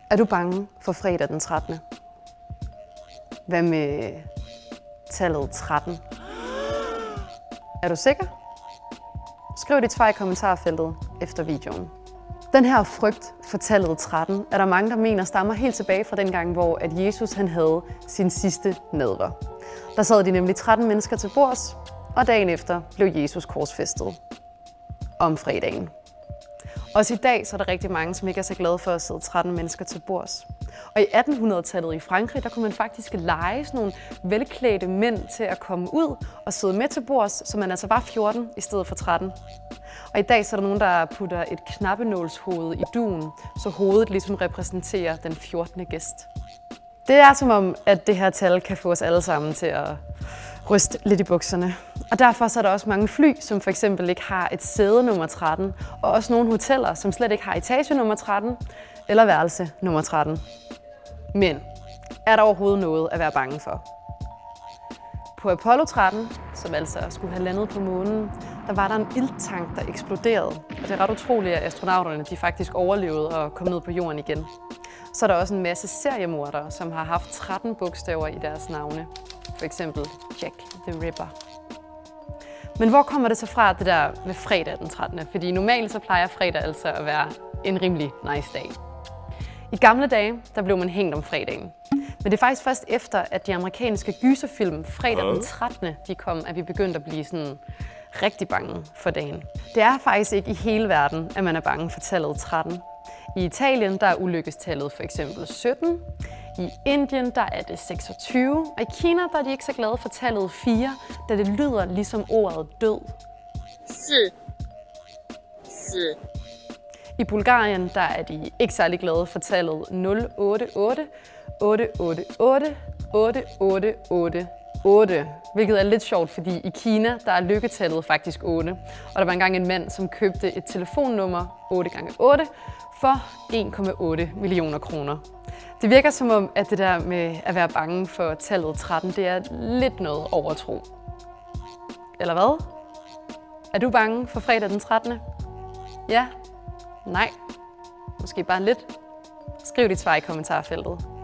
Er du bange for fredag den 13.? Hvad med tallet 13? Er du sikker? Skriv dit svar i kommentarfeltet efter videoen. Den her frygt for tallet 13 er der mange, der mener stammer helt tilbage fra den gang, hvor at Jesus han havde sin sidste nadver. Der sad de nemlig 13 mennesker til bords, og dagen efter blev Jesus korsfæstet om fredagen. Også i dag så er der rigtig mange, som ikke er så glade for at sidde 13 mennesker til bords. Og i 1800-tallet i Frankrig, der kunne man faktisk leje sådan nogle velklædte mænd til at komme ud og sidde med til bords, så man altså var 14 i stedet for 13. Og i dag så er der nogen, der putter et knappenålshoved i duen, så hovedet ligesom repræsenterer den 14. gæst. Det er som om, at det her tal kan få os alle sammen til at ryste lidt i bukserne. Og derfor så er der også mange fly, som for eksempel ikke har et sæde nummer 13, og også nogle hoteller, som slet ikke har etage nummer 13 eller værelse nummer 13. Men er der overhovedet noget at være bange for? På Apollo 13, som altså skulle have landet på månen, der var der en ilttank, der eksploderede. Og det er ret utroligt, at astronauterne de faktisk overlevede og kom ned på jorden igen. Så er der også en masse seriemordere, som har haft 13 bogstaver i deres navne. For eksempel Jack the Ripper. Men hvor kommer det så fra, det der med fredag den 13. Fordi normalt så plejer fredag altså at være en rimelig nice dag. I gamle dage, der blev man hængt om fredagen. Men det er faktisk først efter, at de amerikanske gyserfilm fredag den 13. de kom, at vi begyndte at blive sådan rigtig bange for dagen. Det er faktisk ikke i hele verden, at man er bange for tallet 13. I Italien, der er ulykkestallet for eksempel 17. I Indien, der er det 26. Og i Kina, der er de ikke så glade for tallet 4, da det lyder ligesom ordet død. 4. I Bulgarien, der er de ikke særlig glade for tallet 088 888 8888, hvilket er lidt sjovt, fordi i Kina, der er lykketallet faktisk 8. Og der var engang en mand, som købte et telefonnummer 8x8 for 1,8 millioner kroner. Det virker som om, at det der med at være bange for tallet 13, det er lidt noget overtro. Eller hvad? Er du bange for fredag den 13.? Ja? Nej? Måske bare lidt? Skriv dit svar i kommentarfeltet.